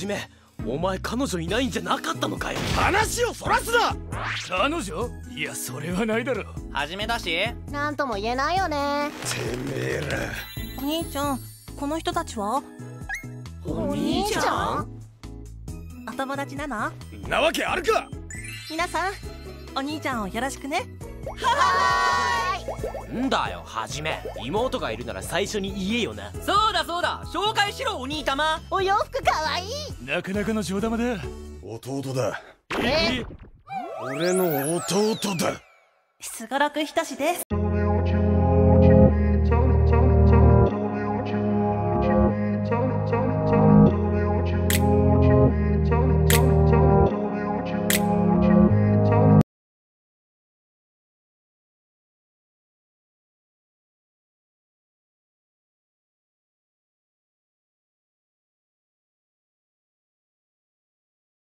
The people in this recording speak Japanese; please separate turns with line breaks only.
め、お前彼女いないんじゃなかったのかよ。
話をそらすな。
彼女？いや、それはないだろ。
はじめだし、
なんとも言えないよね。
てめえら。
お兄ちゃん、この人たちは？
お兄ちゃん？
お友達なの？
なわけあるか。
皆さん、お兄ちゃんをよろしくね。
んだよ、はじめ。妹がいるなら最初に言えよな。
そうだそうだ、紹介しろお兄たま。
お洋服かわいい。
なかなかの上玉だ。
弟だ。
え？
俺の弟だ。
すごろくひとしです。